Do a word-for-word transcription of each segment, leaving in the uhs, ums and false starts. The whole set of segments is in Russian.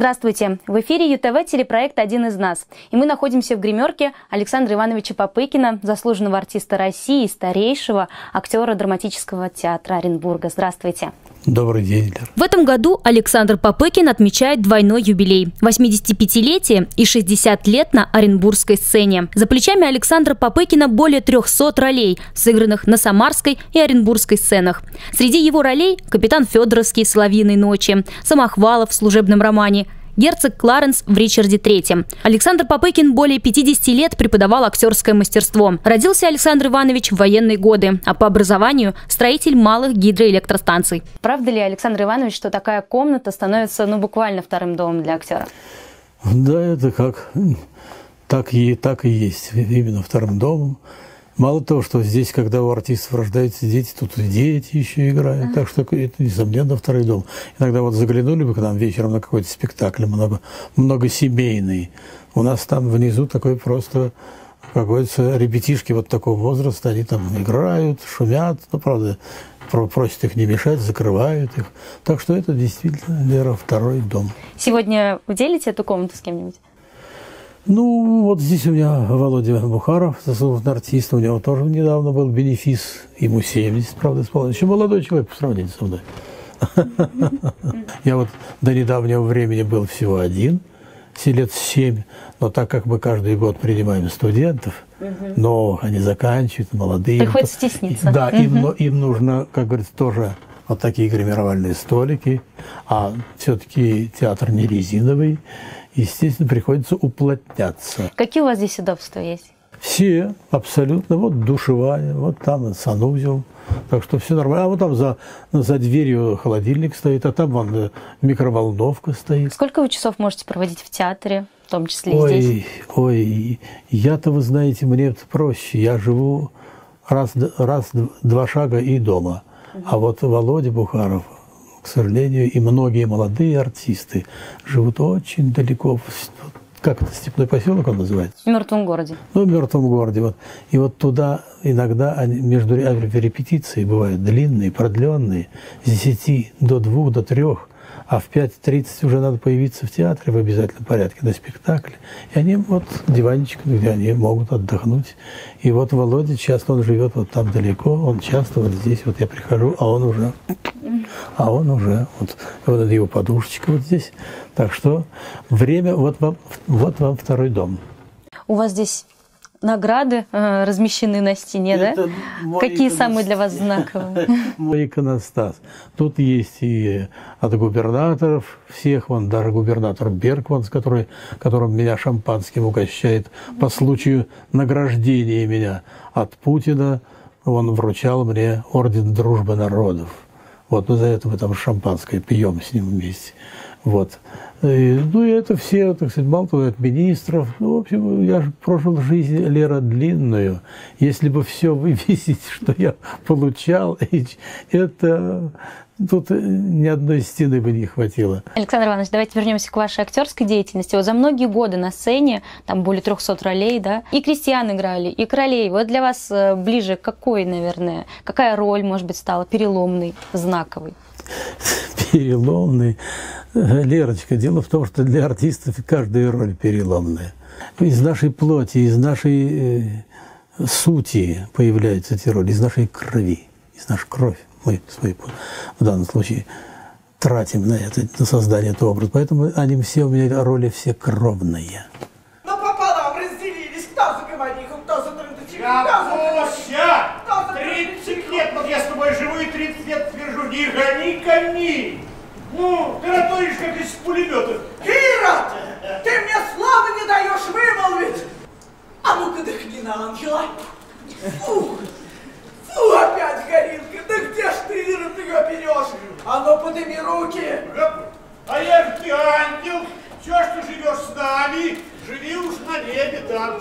Здравствуйте! В эфире ю тэ вэ телепроект «Один из нас». И мы находимся в гримерке Александра Ивановича Попыкина, заслуженного артиста России и старейшего актера драматического театра Оренбурга. Здравствуйте! Добрый день, Лера. В этом году Александр Попыкин отмечает двойной юбилей – восьмидесятипятилетие и шестьдесят лет на оренбургской сцене. За плечами Александра Попыкина более трехсот ролей, сыгранных на самарской и оренбургской сценах. Среди его ролей – капитан Федоровский «Соловьиной ночи», Самохвалов в «Служебном романе», герцог Кларенс в «Ричарде третьем». Александр Попыкин более пятидесяти лет преподавал актерское мастерство. Родился Александр Иванович в военные годы, а по образованию – строитель малых гидроэлектростанций. Правда ли, Александр Иванович, что такая комната становится ну, буквально вторым домом для актера? Да, это как так и, так и есть, именно вторым домом. Мало того, что здесь, когда у артистов рождаются дети, тут и дети еще играют. Так что это, несомненно, второй дом. Иногда вот заглянули бы к нам вечером на какой-то спектакль много, многосемейный. У нас там внизу такой просто какой-то ребятишки вот такого возраста. Они там играют, шумят. Ну, правда, просят их не мешать, закрывают их. Так что это действительно, Лера, второй дом. Сегодня вы делите эту комнату с кем-нибудь? Ну, вот здесь у меня Володя Бухаров, заслуженный артист. У него тоже недавно был бенефис. Ему семьдесят, правда, исполнилось. Еще молодой человек по сравнению со мной. Я вот до недавнего времени был всего один, лет семь. Но так как мы каждый год принимаем студентов, но они заканчивают, молодые. Приходится стесниться. Да, им, им нужно, как говорится, тоже вот такие гримировальные столики. А все-таки театр не резиновый. Естественно, приходится уплотняться. Какие у вас здесь удобства есть? Все, абсолютно. Вот душевая, вот там санузел. Так что все нормально. А вот там за, за дверью холодильник стоит, а там вон микроволновка стоит. Сколько вы часов можете проводить в театре, в том числе и ой, здесь? Ой, я-то, вы знаете, мне это проще. Я живу раз, раз два шага и дома. Угу. А вот Володя Бухаров, к сожалению, и многие молодые артисты живут очень далеко, как это, Степной поселок он называется? В мертвом городе. Ну, в мертвом городе. Вот. И вот туда иногда они, между репетиции бывают длинные, продленные, с десяти до двух, до трех, а в пять тридцать уже надо появиться в театре в обязательном порядке на спектакле. И они вот диванчик, где они могут отдохнуть. И вот Володя часто, он живет вот там далеко, он часто вот здесь, вот я прихожу, а он уже, а он уже, вот, вот его подушечка вот здесь. Так что время, вот вам, вот вам второй дом. У вас здесь награды э, размещены на стене, это да? Какие иконостас. Самые для вас знаковые? Мой иконостас. Тут есть и от губернаторов всех, вон даже губернатор Бергман, который, которым меня шампанским угощает по случаю награждения меня от Путина. Он вручал мне орден Дружбы народов. Вот, ну за это мы там шампанское пьем с ним вместе. Вот. И, ну и это все, так сказать, мало того, от министров. Ну, в общем, я же прожил жизнь, Лера, длинную. Если бы все вывесить, что я получал, это тут ни одной стены бы не хватило. Александр Иванович, давайте вернемся к вашей актерской деятельности. Вот за многие годы на сцене, там более трехсот ролей, да, и крестьян играли, и королей. Вот для вас ближе какой, наверное, какая роль, может быть, стала переломной, знаковой? Переломный. Лерочка, дело в том, что для артистов каждая роль переломная. Из нашей плоти, из нашей э, сути появляются эти роли, из нашей крови, из нашей крови. Мы свой, в данном случае тратим на это, на создание этого образа. Поэтому они все у меня роли все кровные. Ну, пополам разделились, кто за Гомониху, кто за Трындачеву, кто за тридцать лет, вот я с тобой живу и тридцать лет твержу, не гони коней. Ну, ты ратуешь, как из пулеметов. Кира, ты мне слова не даешь вымолвить. А ну-ка дыхни на ангела. Фу, фу, опять горилка. Да где ж ты, Ира, ты ее берешь? А ну, подними руки. А я ж ты ангел. Все, что живешь с нами, живи уж на небе там.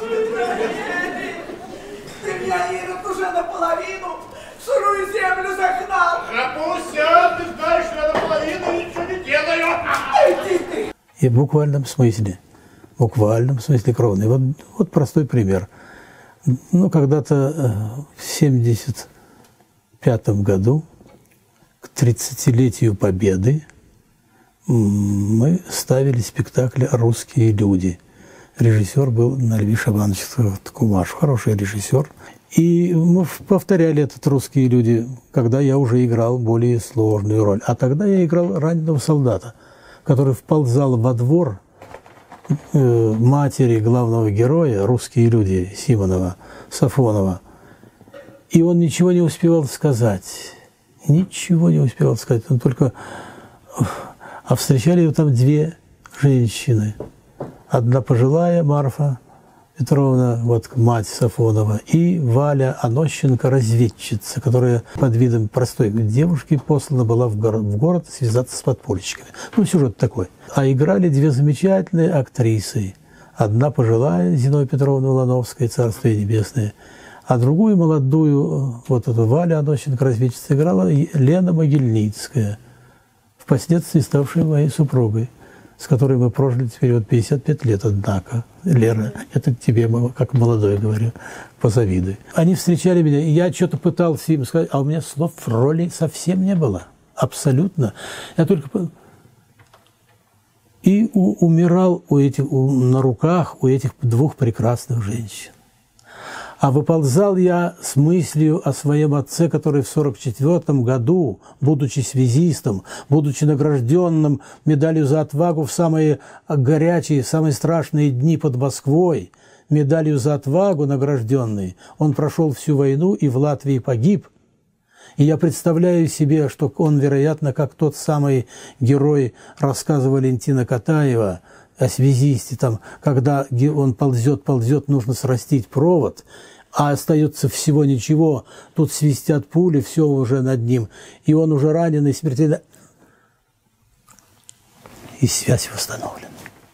Ты меня, Ира, уже наполовину в сырую землю загнал. А пусть ты знаешь, что я наполовину ничего не делаю. Иди ты. И в буквальном смысле, в буквальном смысле кровный. Вот, вот простой пример. Ну, когда-то в семьдесят пятом году, к тридцатилетию Победы, мы ставили спектакль «Русские люди». Режиссер был Нальвиш Иванович Кумаш, хороший режиссер. И мы повторяли этот «Русские люди», когда я уже играл более сложную роль. А тогда я играл раненого солдата, который вползал во двор э, матери главного героя, «Русские люди» Симонова, Сафонова. И он ничего не успевал сказать. Ничего не успевал сказать. Он только... А встречали его там две женщины. Одна пожилая, Марфа Петровна, вот мать Сафонова, и Валя Анощенко, разведчица, которая под видом простой девушки послана была в город, в город связаться с подпольщиками. Ну, сюжет такой. А играли две замечательные актрисы. Одна пожилая, Зиновья Петровна Улановская, Царствие Небесное, а другую молодую, вот эту Валя Анощенко, разведчица, играла Лена Могильницкая, впоследствии ставшая моей супругой, с которой мы прожили теперь вот пятьдесят пять лет, однако. Лера, это тебе, как молодой говорю, позавидуй. Они встречали меня, и я что-то пытался им сказать, а у меня слов в роли совсем не было. Абсолютно. Я только... И у, умирал у этих, у, на руках у этих двух прекрасных женщин. А выползал я с мыслью о своем отце, который в сорок четвёртом году, будучи связистом, будучи награжденным медалью за отвагу в самые горячие, самые страшные дни под Москвой, медалью за отвагу награжденный, он прошел всю войну и в Латвии погиб. И я представляю себе, что он, вероятно, как тот самый герой рассказа Валентина Катаева о связисте, там, когда он ползет, ползет, нужно срастить провод, а остается всего ничего, тут свистят пули, все уже над ним, и он уже раненый, смертельно, и связь восстановлена.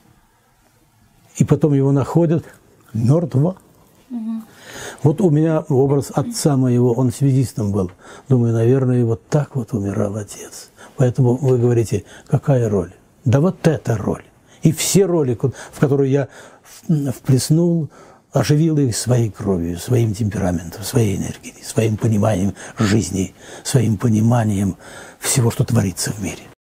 И потом его находят мертвого. Угу. Вот у меня образ отца моего, он связистом был. Думаю, наверное, вот так вот умирал отец. Поэтому вы говорите, какая роль? Да вот эта роль. И все роли, в которые я вплеснул, оживил их своей кровью, своим темпераментом, своей энергией, своим пониманием жизни, своим пониманием всего, что творится в мире.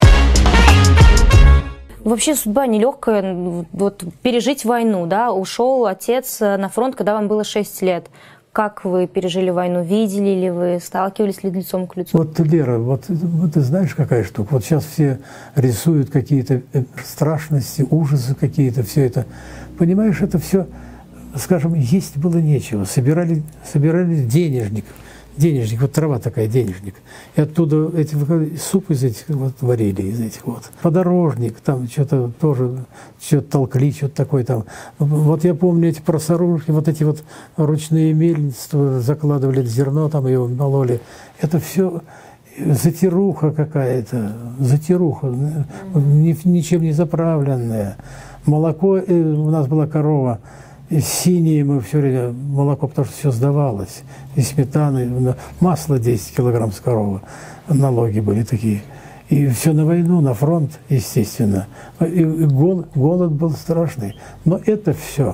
Вообще судьба нелегкая, вот пережить войну, да, ушел отец на фронт, когда вам было шесть лет. Как вы пережили войну? Видели ли вы? Сталкивались ли лицом к лицу? Вот, Лера, вот, вот ты знаешь, какая штука? Вот сейчас все рисуют какие-то страшности, ужасы какие-то, все это. Понимаешь, это все, скажем, есть было нечего. Собирали, собирали денежник. Денежник, вот трава такая, денежник. И оттуда эти, суп из этих вот варили, из этих вот. Подорожник, там что-то тоже, что-то толкли, что-то такое там. Вот я помню эти просорушки, вот эти вот ручные мельницы, закладывали зерно, там его мололи. Это все затируха какая-то, затируха, ничем не заправленная. Молоко, у нас была корова, синие мы все время, молоко, потому что все сдавалось, и сметаны, масло десять килограмм с коровы, налоги были такие. И все на войну, на фронт, естественно. И голод, голод был страшный. Но это все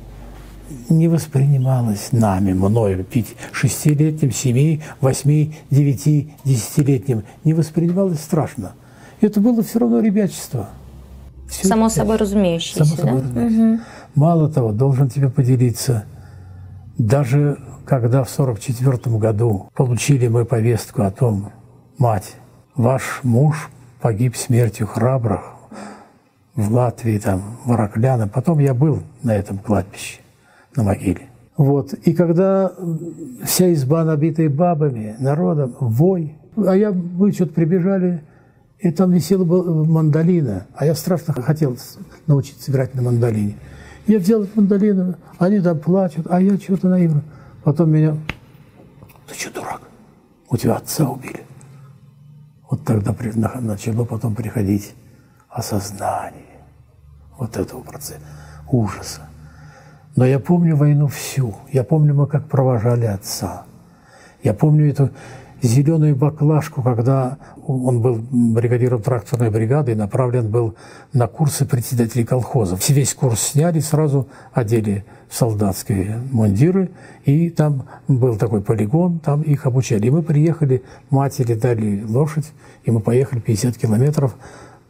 не воспринималось нами, мною, пить шестилетним, семи, восьми, девяти, десятилетним. Не воспринималось страшно. Это было все равно ребячество. Все Само ребячество. собой разумеющееся, Само собой да? разумеющееся. Угу. Мало того, должен тебе поделиться, даже когда в сорок четвёртом году получили мы повестку о том, мать, ваш муж погиб смертью храбрых в Латвии, там, в Аракляне. Потом я был на этом кладбище, на могиле. Вот. И когда вся изба набитая бабами, народом, вой, а я, мы что-то прибежали, и там висела мандолина, а я страшно хотел научиться играть на мандолине. Я взял эту мандолину, они там плачут, а я что-то наивно. Потом меня, ты что, дурак, у тебя отца убили. Вот тогда начало потом приходить осознание вот этого процесса, ужаса. Но я помню войну всю, я помню, мы как провожали отца. Я помню эту зеленую баклажку, когда он был бригадиром тракторной бригады и направлен был на курсы председателей колхозов. Весь курс сняли, сразу одели в солдатские мундиры, и там был такой полигон, там их обучали. И мы приехали, матери дали лошадь, и мы поехали пятьдесят километров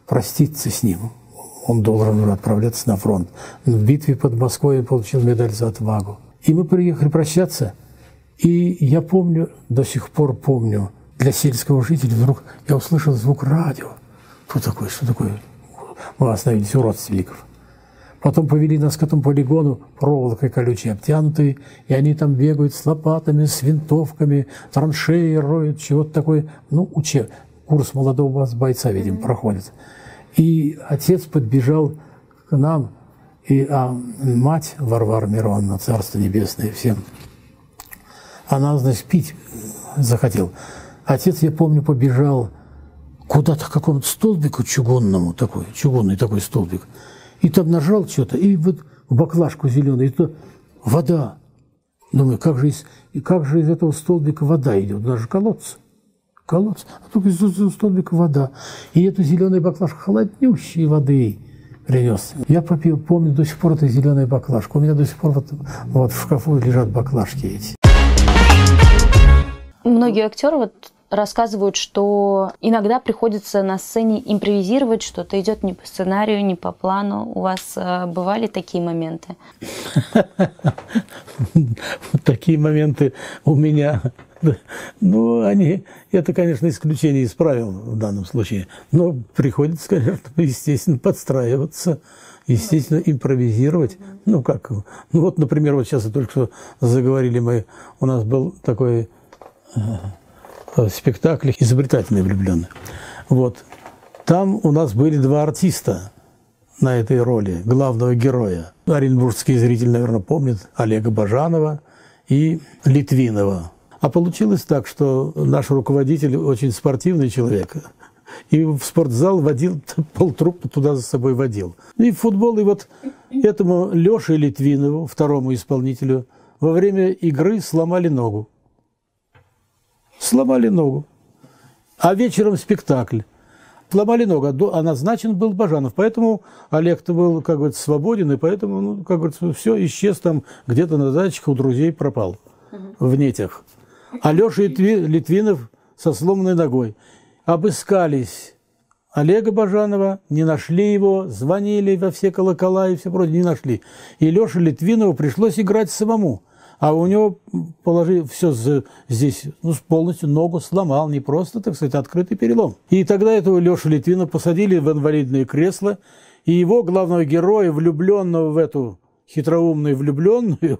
проститься с ним. Он должен был отправляться на фронт. В битве под Москвой он получил медаль за отвагу. И мы приехали прощаться. И я помню, до сих пор помню, для сельского жителя вдруг я услышал звук радио. Кто такой, что такое? Мы остановились у родственников. Потом повели нас к этому полигону, проволокой колючей обтянутой, и они там бегают с лопатами, с винтовками, траншеи роют, чего-то такое. Ну, учеб. Курс молодого бойца, видимо, проходит. И отец подбежал к нам, и а мать Варвара Мироновна, Царство Небесное всем, она, значит, пить захотел. Отец, я помню, побежал куда-то к какому-то столбику чугунному, такой, чугунный такой столбик, и там нажал что-то, и вот в баклажку зеленую, и то вода. Думаю, как же из, и как же из этого столбика вода идет? Даже колодцы. Колодцы. А только из этого столбика вода. И эту зеленую баклажку холоднющей воды принес. Я попил, помню до сих пор эту зеленую баклажку. У меня до сих пор вот, вот в шкафу лежат баклажки эти. Многие актеры вот рассказывают, что иногда приходится на сцене импровизировать, что-то идет не по сценарию, не по плану. У вас э, бывали такие моменты? Такие моменты у меня. Ну, они, это, конечно, исключение из правил в данном случае. Но приходится, конечно, естественно, подстраиваться, естественно, импровизировать. Ну, как? Ну, вот, например, вот сейчас только что заговорили мы, у нас был такой э, спектакль «Изобретательные влюбленные». Вот. Там у нас были два артиста на этой роли, главного героя. Оренбургский зритель, наверное, помнит Олега Бажанова и Литвинова. А получилось так, что наш руководитель очень спортивный человек, и в спортзал водил, полтруппы туда за собой водил. И в футбол, и вот этому Леше Литвинову, второму исполнителю, во время игры сломали ногу. Сломали ногу. А вечером спектакль. Сломали ногу, а назначен был Бажанов. Поэтому Олег-то был, как говорится, свободен, и поэтому, ну, как говорится, все, исчез там где-то на дачах, у друзей пропал в нетях. А Леша Литвинов со сломанной ногой. Обыскались Олега Бажанова, не нашли его, звонили во все колокола и все прочее, не нашли. И Леше Литвинову пришлось играть самому. А у него, положив все здесь, ну, полностью ногу сломал, не просто, так сказать, открытый перелом. И тогда этого Лешу Литвинова посадили в инвалидное кресло, и его, главного героя, влюбленного в эту хитроумную влюбленную,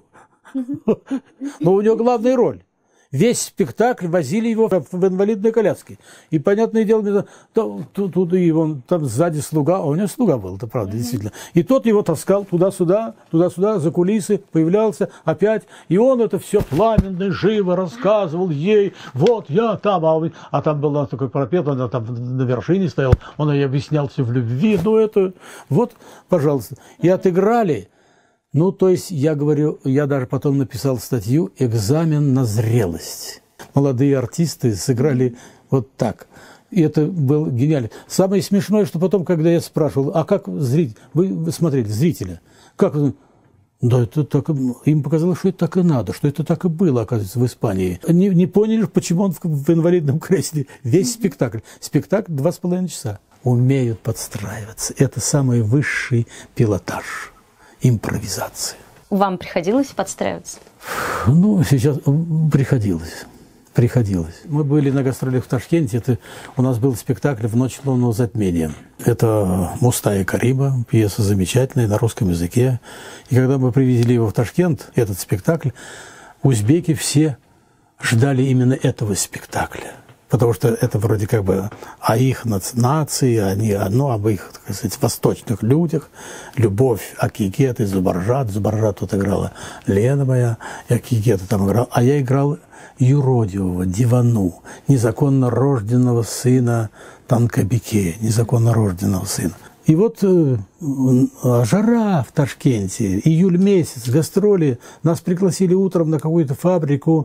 но у него главная роль. Весь спектакль возили его в инвалидной коляске. И, понятное дело, тут, тут и он, там сзади слуга, а у него слуга был, это правда, mm-hmm. действительно. И тот его таскал туда-сюда, туда-сюда, за кулисы, появлялся опять. И он это все пламенно, живо рассказывал ей, вот я там, а, а там была такой пропет, она там на вершине стояла, он ей объяснял все в любви, ну это, вот, пожалуйста. И отыграли. Ну, то есть, я говорю, я даже потом написал статью «Экзамен на зрелость». Молодые артисты сыграли вот так. И это был гениально. Самое смешное, что потом, когда я спрашивал, а как зритель, вы смотрели, зрителя, как он? Да, это так, им показалось, что это так и надо, что это так и было, оказывается, в Испании. Они не поняли, почему он в, в инвалидном кресле. Весь спектакль. Спектакль два с половиной часа. Умеют подстраиваться. Это самый высший пилотаж. Импровизации. Вам приходилось подстраиваться? Ну, сейчас приходилось. Приходилось. Мы были на гастролях в Ташкенте. Это, у нас был спектакль «В ночь лунного затмения». Это «Муста и Кариба», пьеса замечательная на русском языке. И когда мы привезли его в Ташкент, этот спектакль, узбеки все ждали именно этого спектакля. Потому что это вроде как бы о их нации, они, ну, об их, так сказать, восточных людях. Любовь, Акикет и Зубаржат. Зубаржат тут играла Лена моя, и Акикета там играл. А я играл юродивого, дивану, незаконно рожденного сына Танкабике, незаконно рожденного сына. И вот э, жара в Ташкенте, июль месяц, гастроли. Нас пригласили утром на какую-то фабрику,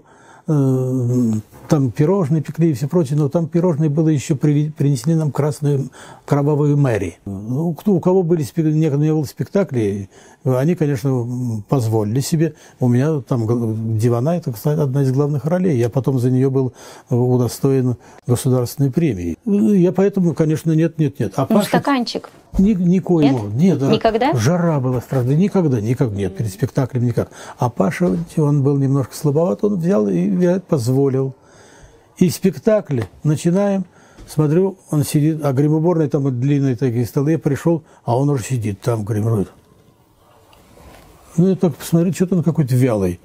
там пирожные пекли и все прочее, но там пирожные было еще при, принесли нам красную кровавую Мэри. Ну, кто, у кого были некогда не было спектаклей, они, конечно, позволили себе. У меня там Дивана, это, кстати, одна из главных ролей. Я потом за нее был удостоен государственной премии. Я поэтому, конечно, нет, нет, нет. А ну, Паша... стаканчик. Ни, никоего. Нет? Нет, никогда? Жара была страшная. Никогда, никак нет, перед спектаклем никак. А Паша, он был немножко слабоват, он взял и позволил. И спектакль начинаем, смотрю, он сидит, а гримуборные там длинные такие столы, я пришел, а он уже сидит там, гримирует. Ну, я так посмотрю, что-то он какой-то вялый.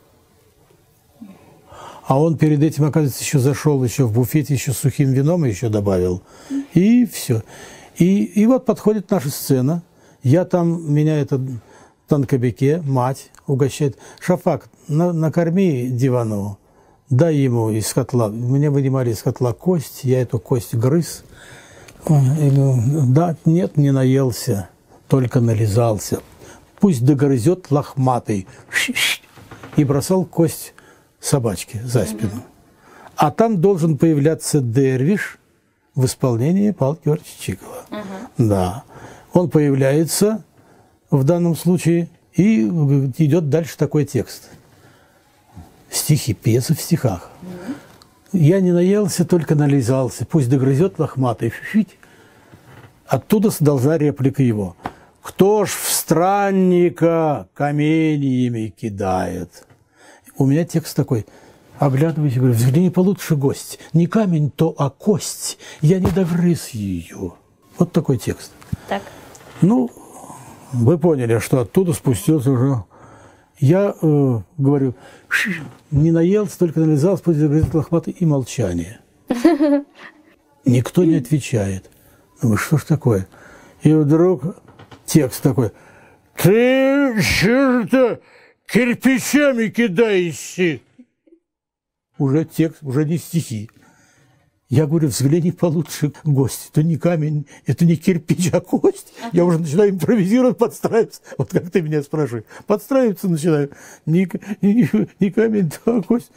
А он перед этим, оказывается, еще зашел еще в буфете, еще с сухим вином еще добавил. И все. И, и вот подходит наша сцена. Я там, меня это Танкобеке, мать, угощает. Шафак, на, накорми Диванову. Дай ему из котла. Мне вынимали из котла кость, я эту кость грыз. И говорю, да, нет, не наелся, только нализался. Пусть догрызет лохматый. И бросал кость собачке за спину. А там должен появляться дервиш в исполнении Павла Георгиевича Чикова. Uh-huh. Да. Он появляется в данном случае, и идет дальше такой текст. Стихи, пьеса в стихах. Mm-hmm. Я не наелся, только нализался. Пусть догрызет лохматый. Фить. Оттуда должна реплика его. Кто ж в странника каменьями кидает? У меня текст такой. Оглядываюсь и говорю, взгляни получше, гость. Не камень то, а кость. Я не догрыз ее. Вот такой текст. Так. Ну, вы поняли, что оттуда спустился уже... Я э, говорю, не наелся, только нализался, пусть загрызет лохматый, и молчание. Никто не отвечает. Думаю, что ж такое? И вдруг текст такой. Ты, черт, кирпичами кидаешься. Уже текст, уже не стихи. Я говорю, взгляни получше, гость. Это не камень, это не кирпич, а кость. Я уже начинаю импровизировать, подстраиваться. Вот как ты меня спрашиваешь. Подстраиваться начинаю. Не, не, не камень, а кость.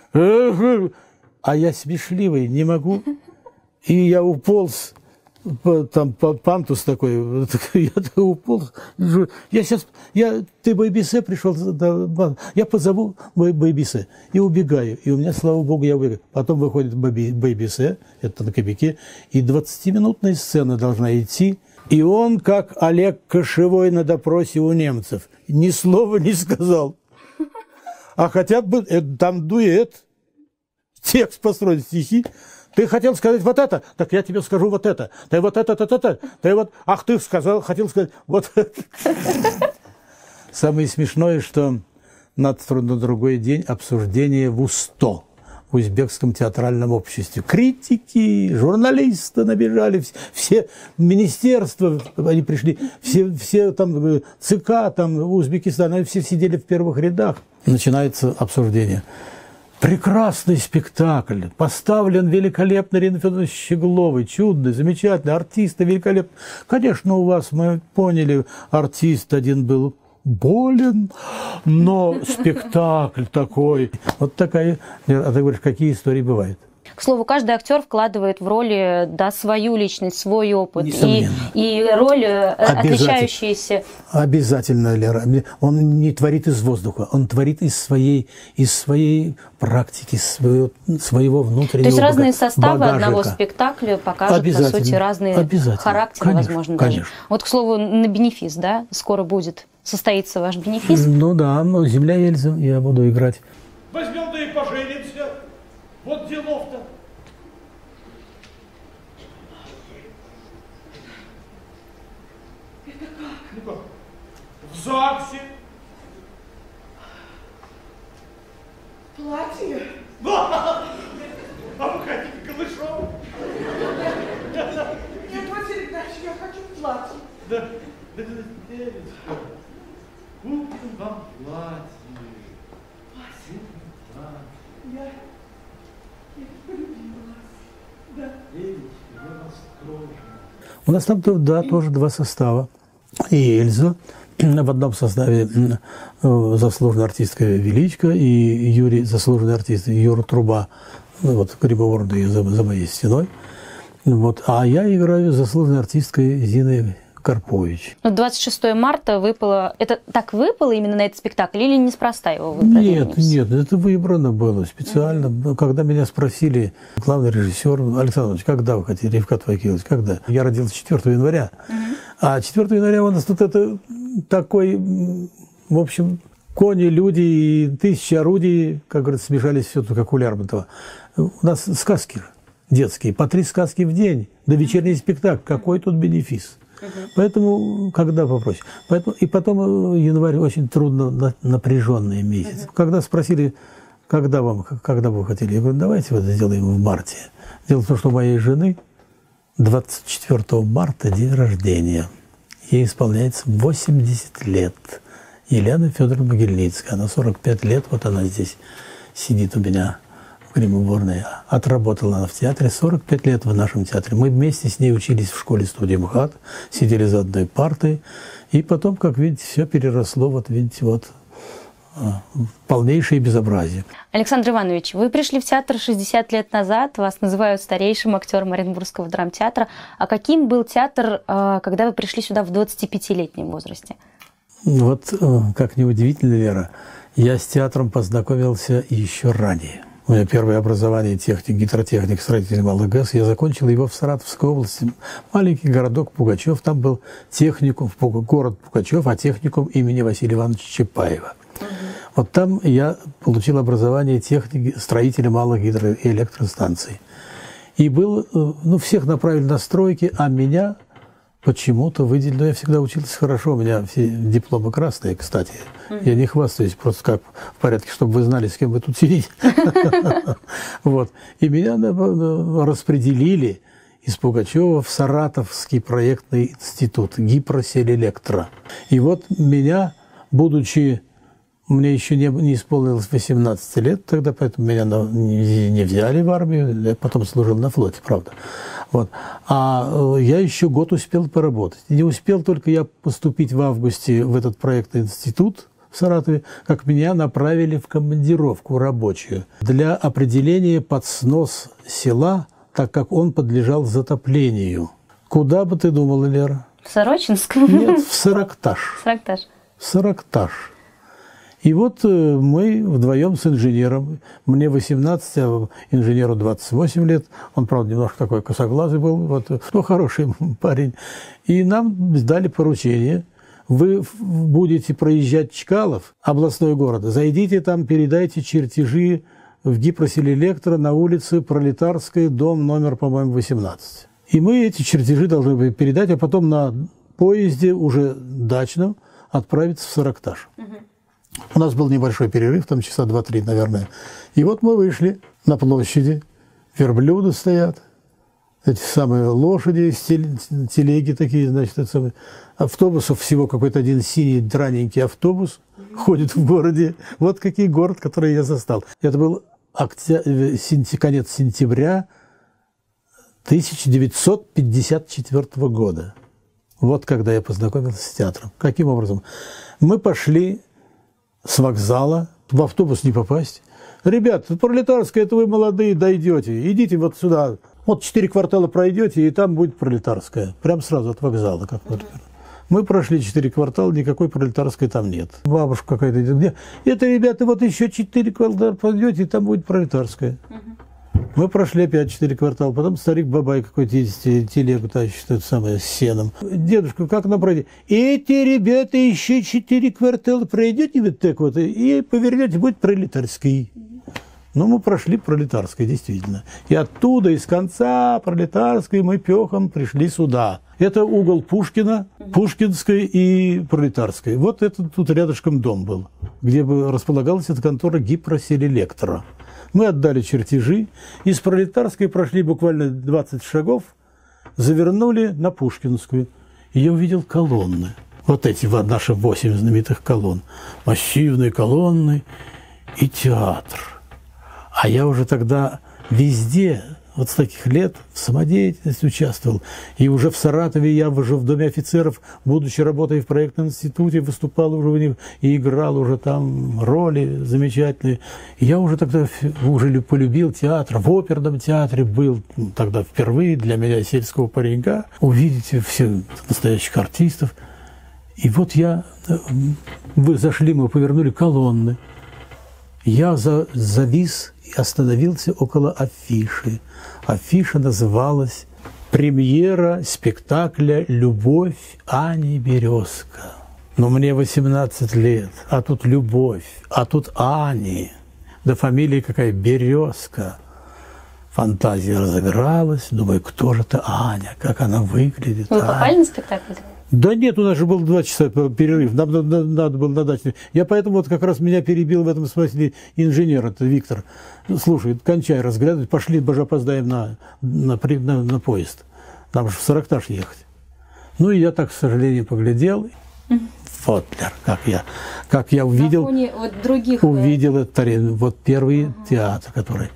А я смешливый, не могу. И я уполз. Там пантус такой, я уполз. Я сейчас, я, ты Байбисе пришел, я позову Байбисе и убегаю. И у меня, слава богу, я убегаю. Потом выходит Байбисе, это на Кобяке, и двадцатиминутная сцена должна идти. И он, как Олег Кошевой на допросе у немцев, ни слова не сказал. А хотя бы там дуэт, текст построен, стихи. Ты хотел сказать вот это, так я тебе скажу вот это. Ты вот это, это, это. Ты вот, ах, ты сказал, хотел сказать вот это. Самое смешное, что на другой день обсуждение в УСТО, в Узбекском театральном обществе. Критики, журналисты набежали, все министерства, они пришли, все, все там ЦК, там Узбекистан, они все сидели в первых рядах. Начинается обсуждение. Прекрасный спектакль, поставлен великолепно Ирина Федоровна Щегловой, чудный, замечательный, артисты великолепны. Конечно, у вас, мы поняли, артист один был болен, но спектакль такой. Вот такая, а ты говоришь, какие истории бывают? К слову, каждый актер вкладывает в роли, да, свою личность, свой опыт. И, и роль, отличающаяся... Обязательно, Лера. Он не творит из воздуха, он творит из своей, из своей практики, своего, своего внутреннего. То есть разные составы багажика. Одного спектакля покажут, по сути, разные характеры, конечно, возможно, конечно. даже. Вот, к слову, на бенефис, да, скоро будет состоится ваш бенефис? Ну да, ну, «Земля Эльзы» я буду играть. Возьмем да и поженимся. Вот делов-то. Это как? Ну как? В ЗАГСе. Платье? А вы хотите голышом? Нет, Василий Игнатьевич, я хочу платье. Да, да, да, девочка. Купим вам платье. Вася, я, я полюбила вас. Да. Девочка, я вас тоже. У нас там, да, тоже два состава. И Эльза в одном составе заслуженная артистка Величко и Юрий, заслуженный артист Юра Труба, вот грибоворды за, за моей стеной. Вот. А я играю заслуженной артисткой Зиной Карпович. двадцать шестое марта выпало. Это так выпало именно на этот спектакль или неспроста его выбрали? Нет, нет, это выбрано было специально. Mm-hmm. Когда меня спросили, главный режиссер, Александр Ильич, когда вы хотели, Ревкат Вайкилович, когда? Я родился четвёртого января. Mm-hmm. А четвёртого января у нас тут это такой, в общем, кони, люди и тысячи орудий, как говорится, смешались все тут, как у Лермонтова. У нас сказки детские, по три сказки в день, до вечерний спектакль. Какой тут бенефис? Uh-huh. Поэтому, когда попроще. Поэтому, и потом январь очень трудно напряженный месяц. Uh-huh. Когда спросили, когда вам, когда вы хотели, я говорю, давайте вот сделаем в марте. Дело в том, что у моей жены двадцать четвёртого марта день рождения. Ей исполняется восемьдесят лет. Елена Федоровна Могильницкая. Она сорок пять лет, вот она здесь сидит у меня в гримуборной. Отработала она в театре сорок пять лет в нашем театре. Мы вместе с ней учились в школе-студии МХАТ, сидели за одной партой. И потом, как видите, все переросло, вот видите, вот полнейшее безобразие. Александр Иванович, вы пришли в театр шестьдесят лет назад, вас называют старейшим актером Оренбургского драмтеатра. А каким был театр, когда вы пришли сюда в двадцатипятилетнем возрасте? Вот, как неудивительно, Вера, я с театром познакомился еще ранее. У меня первое образование техник, гидротехник, строитель малых ГЭС. Я закончил его в Саратовской области. Маленький городок Пугачев. Там был техникум, город Пугачев, а техникум имени Василия Ивановича Чапаева. Угу. Вот там я получил образование техники, строителя малых гидро- и электростанций. И был, ну, всех направили на стройки, а меня почему-то выделили. Но я всегда учился хорошо, у меня все дипломы красные, кстати. Mm-hmm. Я не хвастаюсь, просто как в порядке, чтобы вы знали, с кем вы тут сидите. Вот. И меня распределили из Пугачева в Саратовский проектный институт Гипроселелектро. И вот меня, будучи... Мне еще не, не исполнилось восемнадцать лет тогда, поэтому меня на, не, не взяли в армию. Я потом служил на флоте, правда. Вот. А э, я еще год успел поработать. Не успел только я поступить в августе в этот проектный институт в Саратове, как меня направили в командировку рабочую для определения под снос села, так как он подлежал затоплению. Куда бы ты думала, Лера? В Сорочинск? Нет, в Саракташ. Саракташ. Саракташ. И вот мы вдвоем с инженером, мне восемнадцать, а инженеру двадцать восемь лет, он, правда, немножко такой косоглазый был, вот, но хороший парень, и нам дали поручение: вы будете проезжать Чкалов, областной город, зайдите там, передайте чертежи в Гипроселелектро на улице Пролетарской, дом номер, по-моему, восемнадцать. И мы эти чертежи должны были передать, а потом на поезде уже дачном отправиться в Саракташ. У нас был небольшой перерыв, там часа два-три, наверное. И вот мы вышли на площади, верблюды стоят, эти самые лошади, телеги такие, значит, это самое. Автобусов всего какой-то один синий драненький автобус ходит в городе. Вот какой город, который я застал. Это был октя... конец сентября тысяча девятьсот пятьдесят четвёртого года. Вот когда я познакомился с театром. Каким образом? Мы пошли с вокзала, в автобус не попасть. Ребят, Пролетарская, это вы молодые, дойдете, идите вот сюда. Вот четыре квартала пройдете, и там будет Пролетарская. Прям сразу от вокзала, как вот. Мы прошли четыре квартала, никакой Пролетарской там нет. Бабушка какая-то идет. Где? Это, ребята, вот еще четыре квартала пройдете, и там будет Пролетарская. Мы прошли опять четыре квартала, потом старик Бабай какой-то ездит, телегу тащит, это самое, с сеном. Дедушка, как нам пройти? Эти ребята еще четыре квартала пройдете вот так вот, и повернете, будет Пролетарский. Ну, мы прошли Пролетарской, действительно. И оттуда, из конца Пролетарской, мы пехом пришли сюда. Это угол Пушкина, Пушкинской и Пролетарской. Вот это тут рядышком дом был, где бы располагалась эта контора Гипроселелектро. Мы отдали чертежи, из Пролетарской прошли буквально двадцать шагов, завернули на Пушкинскую. И я увидел колонны. Вот эти наши восемь знаменитых колонн. Массивные колонны и театр. А я уже тогда везде, вот с таких лет в самодеятельности участвовал. И уже в Саратове я уже в Доме офицеров, будучи работая в проектном институте, выступал уже в них и играл уже там роли замечательные. И я уже тогда уже полюбил театр. В оперном театре был тогда впервые для меня, сельского паренька, увидеть всех настоящих артистов. И вот я, вы зашли, мы повернули колонны. Я за, завис и остановился около афиши. Афиша называлась «Премьера спектакля «Любовь» Ани Березка». Но мне восемнадцать лет, а тут любовь, а тут Ани. Да фамилия какая, Березка. Фантазия разыгралась. Думаю, кто же это Аня, как она выглядит. Вы попали на спектакль? Да нет, у нас же был два часа перерыв, нам надо, надо было надать. Я поэтому вот как раз меня перебил в этом смысле инженер, это Виктор. Слушай, кончай разглядывать, пошли, боже, опоздаем на, на, на, на поезд. Нам же в Саракташ ехать. Ну и я так, к сожалению, поглядел. Вот, как я, как я увидел, на фоне вот других... увидел этот, вот первый ага. театр, который...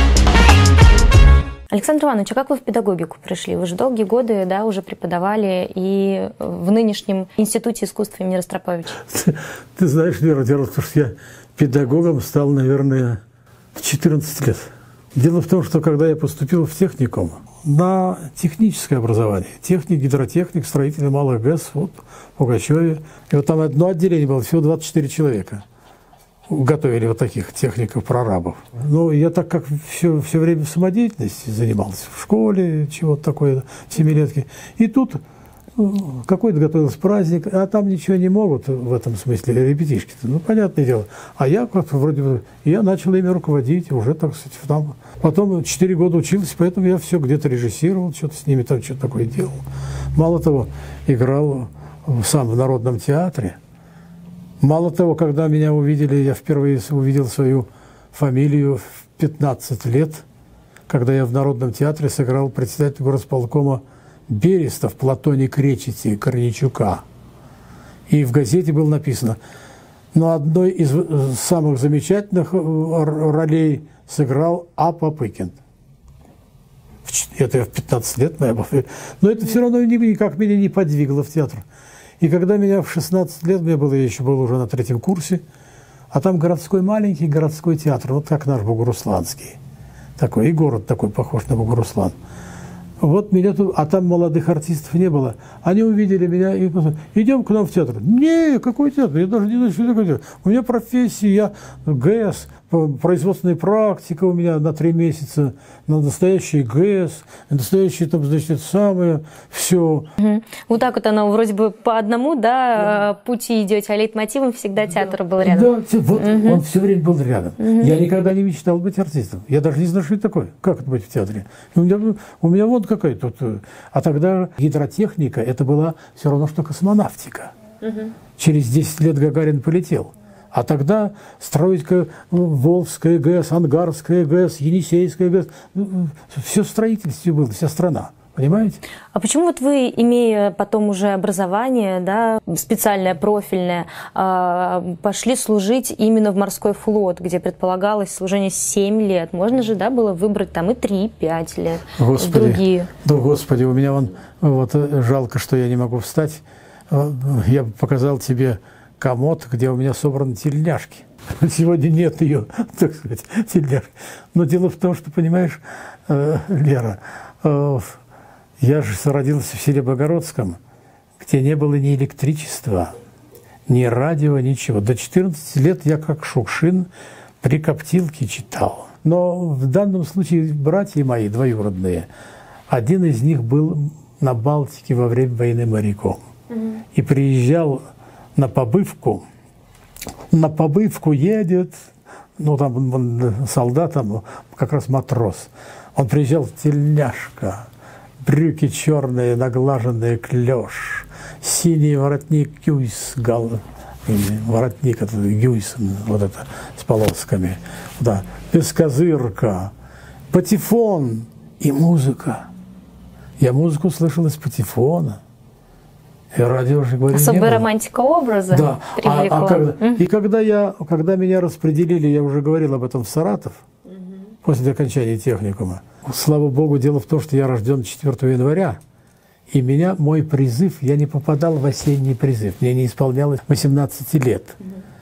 Александр Иванович, а как вы в педагогику пришли? Вы же долгие годы, да, уже преподавали и в нынешнем Институте искусств имени Ростроповича. Ты, ты знаешь, Вера, дело в том, что я педагогом стал, наверное, в четырнадцать лет. Дело в том, что когда я поступил в техникум на техническое образование, техник, гидротехник, строитель малых ГЭС, вот, в Пугачеве, и вот там одно отделение было, всего двадцать четыре человека. Готовили вот таких техников-прорабов. Но я так как все, все время в самодеятельности занимался, в школе, чего-то такое, семилетки. И тут какой-то готовился праздник, а там ничего не могут в этом смысле, ребятишки-то, ну, понятное дело. А я как-то вроде бы, я начал ими руководить, уже, так сказать, там. Потом четыре года учился, поэтому я все где-то режиссировал, что-то с ними там что-то такое делал. Мало того, играл сам в Народном театре. Мало того, когда меня увидели, я впервые увидел свою фамилию в пятнадцать лет, когда я в Народном театре сыграл председателя горосполкома Берестов, Платоник Речити, Корничука. И в газете было написано, но одной из самых замечательных ролей сыграл А. Попыкин. Это я в пятнадцать лет, наверное. Но это все равно никак меня не подвигло в театр. И когда меня в шестнадцать лет, мне было, я еще был уже на третьем курсе, а там городской маленький городской театр, вот как наш Бугурусланский. Такой, и город такой похож на Бугуруслан. Вот меня тут, а там молодых артистов не было. Они увидели меня и сказали, идем к нам в театр. Не, какой театр? Я даже не знаю, что такое театр. У меня профессия, я ГЭС, производственная практика у меня на три месяца, на настоящий ГЭС, настоящее там, значит, самое, все. Угу. Вот так вот оно вроде бы по одному, да, да. пути идете, а лейтмотивом всегда театр да. был рядом. Да, вот угу. он все время был рядом. Угу. Я никогда не мечтал быть артистом. Я даже не знаю, что это такое. Как это быть в театре? У меня, у меня вот какая тут. А тогда гидротехника, это была все равно, что космонавтика. Угу. Через десять лет Гагарин полетел. А тогда строить Волжская ГЭС, Ангарская ГЭС, Енисейская ГЭС, все в строительстве было, вся страна. Понимаете? А почему вот вы, имея потом уже образование, да, специальное, профильное, пошли служить именно в морской флот, где предполагалось служение семь лет? Можно же, да, было выбрать там и три, и пять лет, Господи, другие. Да, Господи, у меня вон, вот жалко, что я не могу встать. Я показал тебе комод, где у меня собраны тельняшки. Сегодня нет ее, так сказать, тельняшки. Но дело в том, что, понимаешь, э, Лера, э, я же родился в селе Богородском, где не было ни электричества, ни радио, ничего. До четырнадцати лет я как Шукшин при коптилке читал. Но в данном случае братья мои двоюродные, один из них был на Балтике во время войны моряком. Mm-hmm. И приезжал на побывку, на побывку едет, ну там он, солдат, там как раз матрос. Он приезжал, тельняшка, брюки черные, наглаженные, клеш, синий воротник гюйс, гал, воротник этот гюйс, вот это, с полосками, да, бескозырка, патефон и музыка. Я музыку слышал из патефона. И радио же, говорю, особая романтика образа да. привлекла. А, а когда, mm. И когда, я, когда меня распределили, я уже говорил об этом в Саратов, mm-hmm. после окончания техникума, Слава Богу, дело в том, что я рожден четвёртого января, и меня, мой призыв, я не попадал в осенний призыв, мне не исполнялось восемнадцати лет.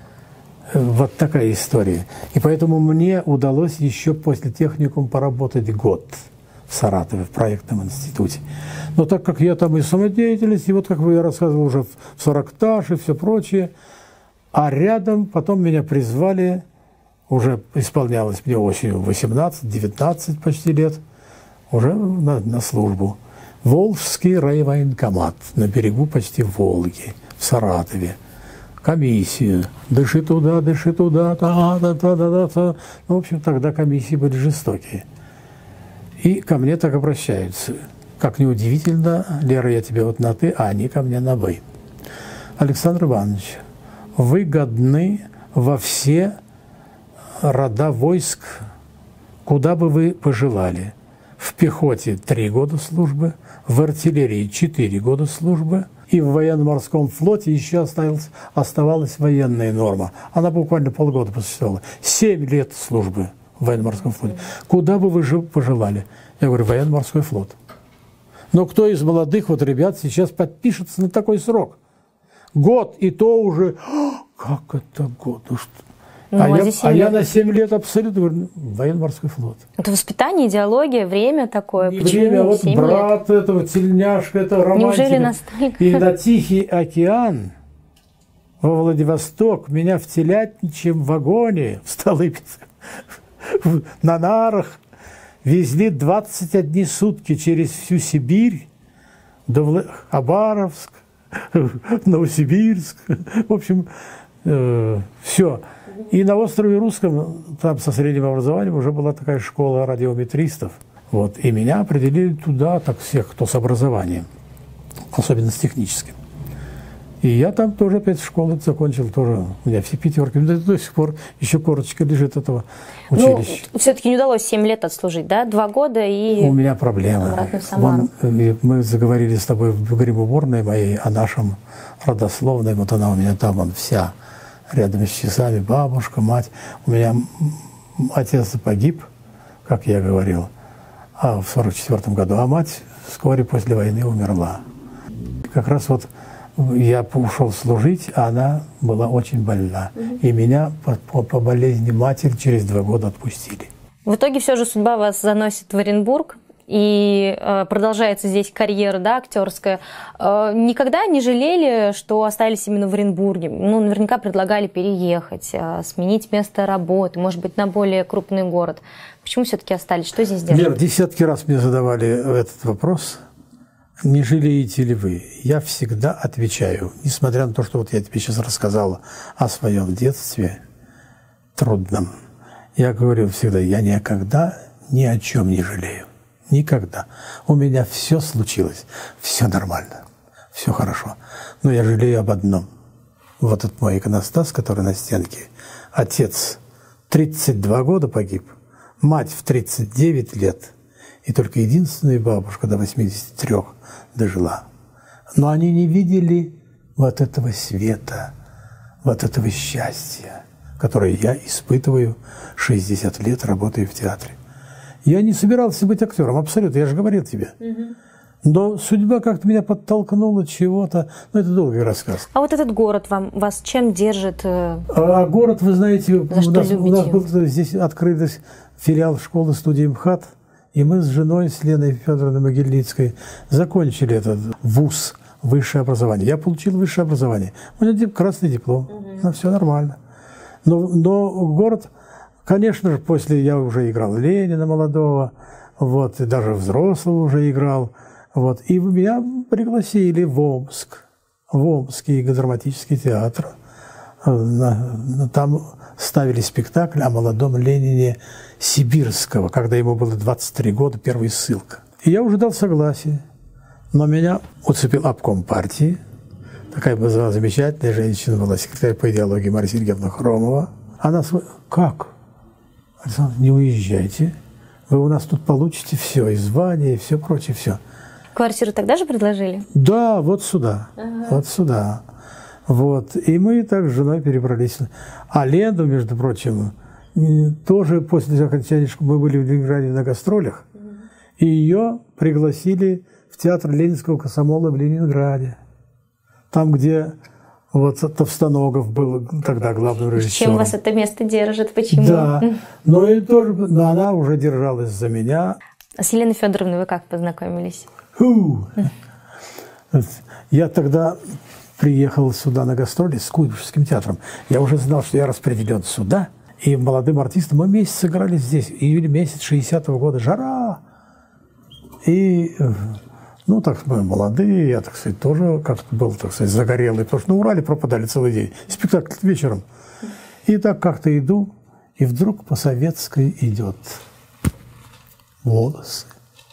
Вот такая история. И поэтому мне удалось еще после техникума поработать год в Саратове, в проектном институте. Но так как я там и самодеятельность, и вот как я рассказывал уже в сорок-таж и все прочее, а рядом потом меня призвали, уже исполнялось мне осенью восемнадцать-девятнадцать почти лет, уже на, на службу. Волжский райвоенкомат на берегу почти Волги, в Саратове. Комиссию. Дыши туда, дыши туда, та та та та та. Ну, в общем, тогда комиссии были жестокие. И ко мне так обращаются. Как неудивительно, Лера, я тебе вот на «ты», а они ко мне на «вы». Александр Иванович, вы годны во все рода войск, куда бы вы пожелали. В пехоте три года службы, в артиллерии четыре года службы, и в военно-морском флоте еще оставалась, оставалась военная норма. Она буквально полгода просуществовала. Семь лет службы в военно-морском флоте. Куда бы вы пожелали? Я говорю, военно-морской флот. Но кто из молодых вот ребят сейчас подпишется на такой срок? Год, и то уже... Как это год? Ну, что? Ну, а я, а я на семь лет абсолютно говорю, военно-морской флот. Это воспитание, идеология, время такое. И время, вот брат лет? Этого, тельняшка, это романтика. Неужели настолько? И на Тихий океан, во Владивосток, меня в телятничьем вагоне в Столыпинском, на нарах, везли двадцать одни сутки через всю Сибирь, до Хабаровск, Новосибирск, в общем, э, все. И на острове Русском, там со средним образованием, уже была такая школа радиометристов. Вот. И меня определили туда, так всех, кто с образованием, особенно с техническим. И я там тоже опять школу закончил, тоже у меня все пятерки. До сих пор еще корочка лежит этого училища. Ну, все-таки не удалось семь лет отслужить, да? Два года и... У меня проблемы. Вон, мы заговорили с тобой в грибоуборной моей о нашем родословной. Вот она у меня там, он вся. Рядом с часами бабушка, мать. У меня отец погиб, как я говорил, а в сорок четвёртом году, а мать вскоре после войны умерла. Как раз вот я ушел служить, а она была очень больна. И меня по, по, по болезни матери через два года отпустили. В итоге все же судьба вас заносит в Оренбург, и э, продолжается здесь карьера, да, актерская. Э, никогда не жалели, что остались именно в Оренбурге? Ну, наверняка предлагали переехать, э, сменить место работы, может быть, на более крупный город. Почему все-таки остались? Что здесь держит? Вер, десятки раз мне задавали этот вопрос. Не жалеете ли вы? Я всегда отвечаю, несмотря на то, что вот я тебе сейчас рассказала о своем детстве трудном. Я говорю всегда, я никогда ни о чем не жалею. Никогда. У меня все случилось, все нормально, все хорошо. Но я жалею об одном. Вот этот мой иконостас, который на стенке. Отец тридцать два года погиб, мать в тридцать девять лет, и только единственная бабушка до восьмидесяти трёх дожила. Но они не видели вот этого света, вот этого счастья, которое я испытываю шестьдесят лет, работая в театре. Я не собирался быть актером, абсолютно, я же говорил тебе. Угу. Но судьба как-то меня подтолкнула чего-то. Ну, это долгий рассказ. А вот этот город вам, вас чем держит? А, а город, вы знаете, у нас, у нас был здесь открылся филиал школы студии МХАТ, и мы с женой, с Леной Федоровной Могильницкой, закончили этот вуз, высшее образование. Я получил высшее образование. У меня красный диплом, угу. Ну, все нормально. Но, но город... Конечно же, после я уже играл Ленина молодого, вот, и даже взрослого уже играл. Вот, и меня пригласили в Омск, в Омский драматический театр. Там ставили спектакль о молодом Ленине Сибирского, когда ему было двадцать три года, первая ссылка. И я уже дал согласие, но меня уцепил обком партии. Такая была замечательная женщина, была секретарь по идеологии Мария Сергеевна Хромова. Она сказала, как? Александр, не уезжайте, вы у нас тут получите все, и звание, и все прочее, все. Квартиру тогда же предложили? Да, вот сюда, ага. вот сюда. Вот. И мы так с женой перебрались. А Лену, между прочим, тоже после окончания школы, мы были в Ленинграде на гастролях, угу. И ее пригласили в театр Ленинского комсомола в Ленинграде. Там, где вот Товстоногов был тогда главным режиссером. Чем вас это место держит? Почему? Да, но, и тоже, но она уже держалась за меня. А с Еленой Федоровной вы как познакомились? Фу. Я тогда приехал сюда на гастроли с Куйбышевским театром. Я уже знал, что я распределен сюда. И молодым артистам мы месяц сыграли здесь. Июль месяц шестидесятого года. Жара. И, ну, так мы молодые. Я, так сказать, тоже как-то был, так сказать, загорелый. Потому что на Урале пропадали целый день. Спектакль вечером. И так как-то иду. И вдруг по Советской идет волосы,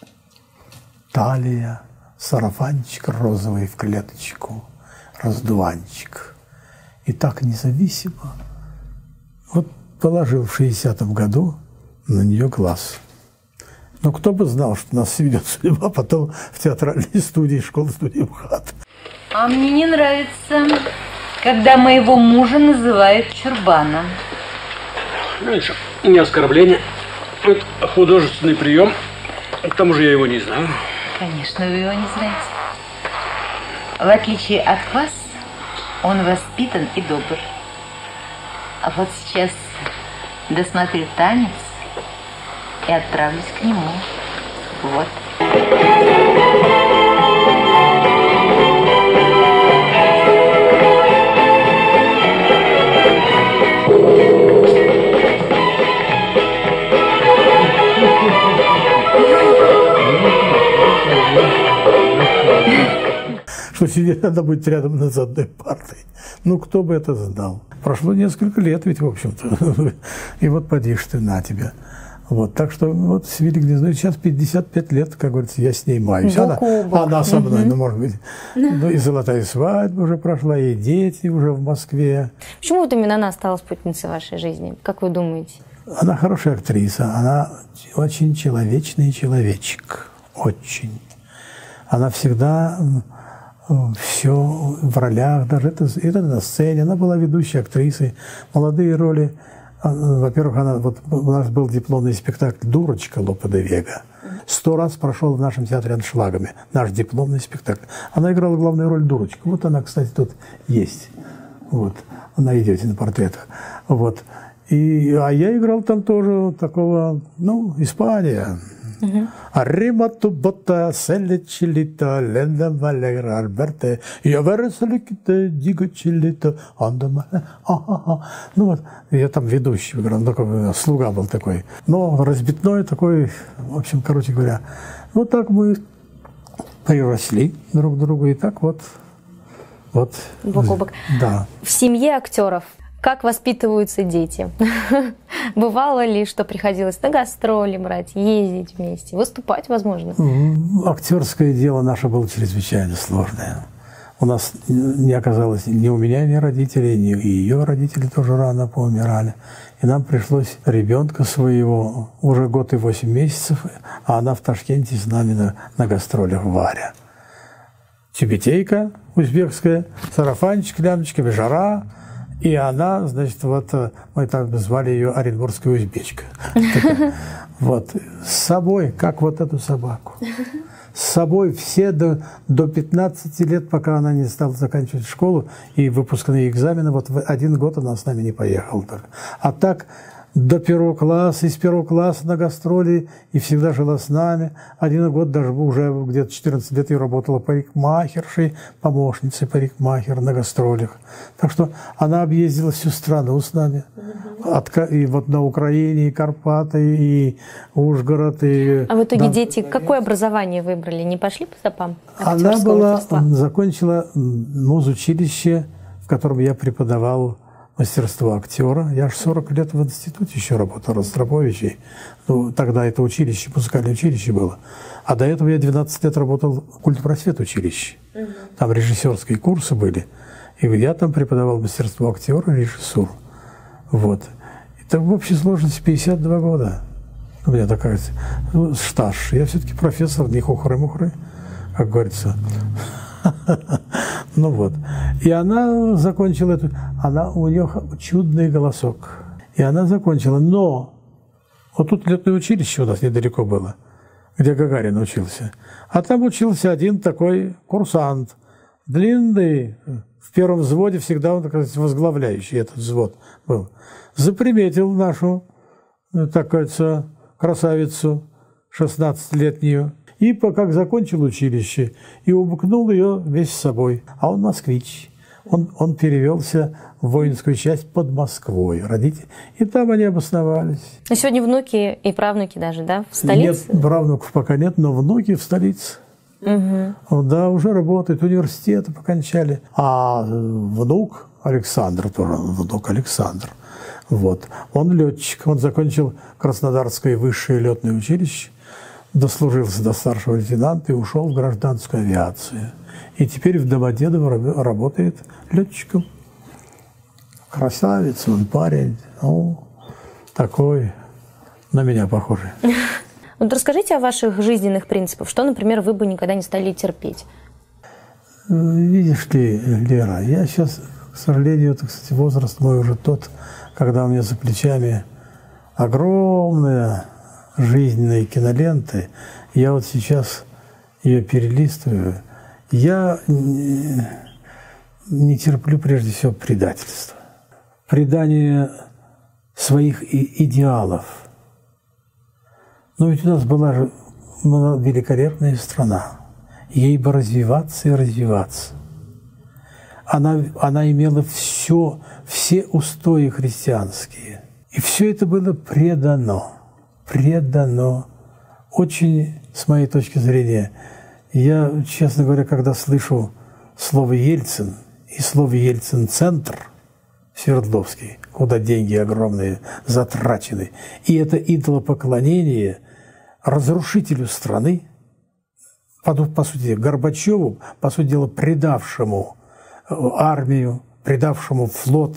талия, сарафанчик розовый в клеточку, раздуванчик. И так независимо. Вот положил в шестидесятом году на нее глаз. Но кто бы знал, что нас сведет судьба потом в театральной студии, школы-студии МХАТ. А мне не нравится, когда моего мужа называют чурбаном. Ну, ничего, не оскорбление. Это художественный прием. К тому же я его не знаю. Конечно, вы его не знаете. В отличие от вас, он воспитан и добр. А вот сейчас досмотрю танец и отправлюсь к нему. Вот. Что сидеть надо быть рядом над одной партой. Ну, кто бы это знал. Прошло несколько лет ведь, в общем-то. И вот поди ж ты на тебя. Вот, так что вот с Вилли Гнездо сейчас пятьдесят пять лет, как говорится, я с ней маюсь. Она, она со мной, ну, может быть. Ну, и золотая свадьба уже прошла, и дети уже в Москве. Почему вот именно она стала спутницей вашей жизни? Как вы думаете? Она хорошая актриса, она очень человечный человечек. Очень. Она всегда все в ролях, даже это, это на сцене. Она была ведущей актрисой. Молодые роли. Во-первых, она, вот, у нас был дипломный спектакль «Дурочка» Лопе де Вега. Сто раз прошел в нашем театре аншлагами. Наш дипломный спектакль. Она играла главную роль дурочку. Вот она, кстати, тут есть. Вот. Найдете на портретах. Вот. И, а я играл там тоже такого, ну, Испания. Arriba tu botta, selle chilito, lenda valera Альберте, я выросли ките, диго чилито, андама. Ну вот, я там ведущий играл, такой, слуга был такой. Но разбитной такой, в общем, короче говоря, вот так мы приросли друг к другу, и так вот, вот. Бок о бок. Да. В семье актеров как воспитываются дети? Бывало ли, что приходилось на гастроли брать, ездить вместе, выступать, возможно? Актерское дело наше было чрезвычайно сложное. У нас не оказалось ни у меня, ни родителей, ни и ее родители тоже рано поумирали. И нам пришлось ребенка своего, уже год и восемь месяцев, а она в Ташкенте с нами на, на гастролях, Варя. Тюбетейка узбекская, сарафанчик, лямочка, жара. И она, значит, вот мы там звали ее Оренбургская узбечка. Вот. С собой, как вот эту собаку. С собой все до, до пятнадцати лет, пока она не стала заканчивать школу и выпускные экзамены. Вот в один год она с нами не поехала только. А так до первого класса, из первого класса на гастроли, и всегда жила с нами. Один год даже уже где-то четырнадцать лет я работала парикмахершей, помощницей парикмахера на гастролях. Так что она объездила всю страну с нами. От, и вот на Украине, и Карпаты, и Ужгород. И, а в итоге да. Дети какое образование выбрали? Не пошли по стопам? Она была, закончила музучилище, в котором я преподавал мастерство актера. Я же сорок лет в институте еще работал, Ростроповичей. Ну, тогда это училище, музыкальное училище было. А до этого я двенадцать лет работал в культпросвет училище. Угу. Там режиссерские курсы были. И я там преподавал мастерство актера и режиссуру. Вот. Это в общей сложности пятьдесят два года. У меня такая ну, стаж. Я все-таки профессор, не хухры-мухры, как говорится. Ну вот. И она закончила эту... Она, у нее чудный голосок. И она закончила. Но вот тут летное училище у нас недалеко было, где Гагарин учился. А там учился один такой курсант, длинный, в первом взводе всегда он, так сказать, возглавляющий этот взвод был. Заприметил нашу, так кажется, красавицу шестнадцатилетнюю. И как закончил училище, и убукнул ее весь с собой. А он москвич. Он, он перевелся в воинскую часть под Москвой. Родители. И там они обосновались. А сегодня внуки и правнуки даже, да, в столице? Нет, правнуков пока нет, но внуки в столице. Угу. Да, уже работают, университеты покончали. А внук Александр, тоже внук Александр, вот, он летчик. Он закончил Краснодарское высшее летное училище, дослужился до старшего лейтенанта и ушел в гражданскую авиацию. И теперь в Домодедово работает летчиком. Красавец, он парень, ну, такой, на меня похожий. Вот расскажите о ваших жизненных принципах. Что, например, вы бы никогда не стали терпеть? Видишь ли, Лера, я сейчас, к сожалению, это, кстати, возраст мой уже тот, когда у меня за плечами огромные жизненные киноленты. Я вот сейчас ее перелистываю. Я не, не терплю прежде всего предательства. Предание своих идеалов. Но ведь у нас была же была великолепная страна. Ей бы развиваться и развиваться. Она, она имела все, все устои христианские. И все это было предано. Предано. Очень, с моей точки зрения, я, честно говоря, когда слышу слово «Ельцин» и слово «Ельцин-центр» Свердловский, куда деньги огромные затрачены, и это идолопоклонение разрушителю страны, по, по сути, Горбачеву, по сути дела, предавшему армию, предавшему флот,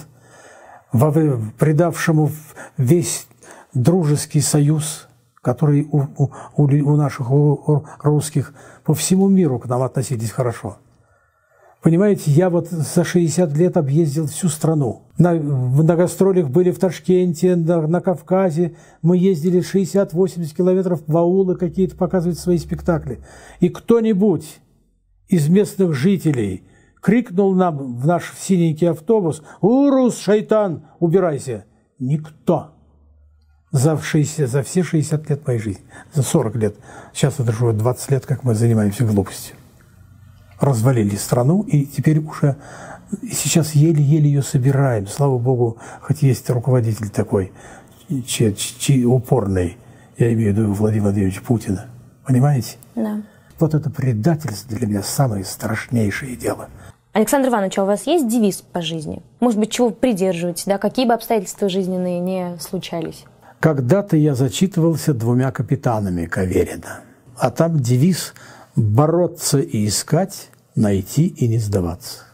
предавшему весь дружеский союз, который у, у, у наших у русских по всему миру к нам относились хорошо. Понимаете, я вот за шестьдесят лет объездил всю страну. На, на гастролях были в Ташкенте, на, на Кавказе. Мы ездили шестьдесят-восемьдесят километров в аулы какие-то показывать свои спектакли. И кто-нибудь из местных жителей крикнул нам в наш синенький автобус: «Урус, шайтан, убирайся!» Никто. За, шестьдесят, за все шестьдесят лет моей жизни, за сорок лет, сейчас это уже двадцать лет, как мы занимаемся глупостью. Развалили страну, и теперь уже сейчас еле-еле ее собираем. Слава Богу, хоть есть руководитель такой, чей, чей, упорный, я имею в виду Владимира Владимировича Путина. Понимаете? Да. Вот это предательство для меня самое страшнейшее дело. Александр Иванович, а у вас есть девиз по жизни? Может быть, чего вы придерживаетесь, да? Какие бы обстоятельства жизненные не случались? Когда-то я зачитывался двумя капитанами Каверина, а там девиз «бороться и искать, найти и не сдаваться».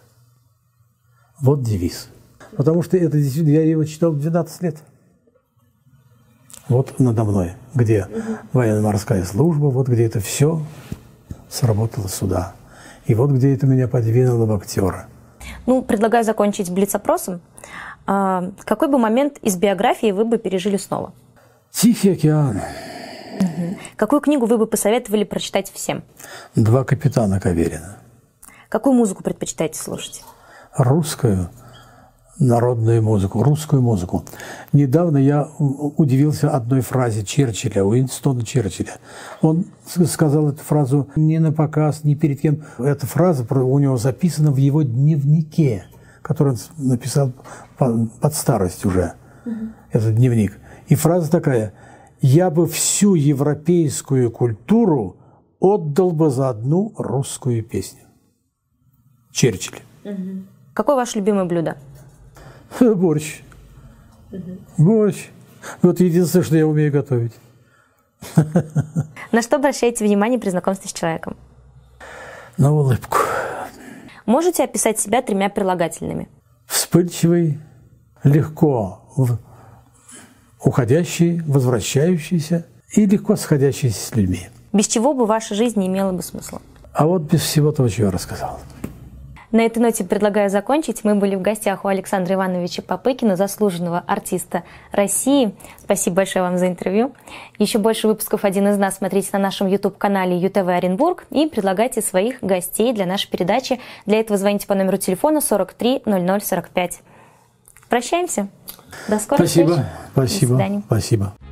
Вот девиз. Потому что это действительно, я его читал в двенадцать лет. Вот надо мной, где угу. военно-морская служба, вот где это все сработало сюда. И вот где это меня подвинуло в актера. Ну, предлагаю закончить блиц-опросом. А, какой бы момент из биографии вы бы пережили снова? «Тихий океан». Угу. Какую книгу вы бы посоветовали прочитать всем? «Два капитана Каверина». Какую музыку предпочитаете слушать? Русскую народную музыку, русскую музыку. Недавно я удивился одной фразе Черчилля, Уинстона Черчилля. Он сказал эту фразу не на показ, ни перед кем. Эта фраза у него записана в его дневнике, который он написал под старость уже, угу. этот дневник. И фраза такая: «Я бы всю европейскую культуру отдал бы за одну русскую песню». Черчилль. Угу. Какое ваше любимое блюдо? Борщ. Угу. Борщ. Вот единственное, что я умею готовить. На что обращаете внимание при знакомстве с человеком? На улыбку. Можете описать себя тремя прилагательными? Вспыльчивый, легко уходящий, возвращающийся и легко сходящийся с людьми. Без чего бы ваша жизнь не имела бы смысла? А вот без всего того, что я рассказал. На этой ноте предлагаю закончить. Мы были в гостях у Александра Ивановича Попыкина, заслуженного артиста России. Спасибо большое вам за интервью. Еще больше выпусков «Один из нас» смотрите на нашем YouTube-канале ю тэ вэ Оренбург и предлагайте своих гостей для нашей передачи. Для этого звоните по номеру телефона сорок три ноль ноль сорок пять. Прощаемся. До скорых Спасибо. встреч. Спасибо. До свидания. Спасибо.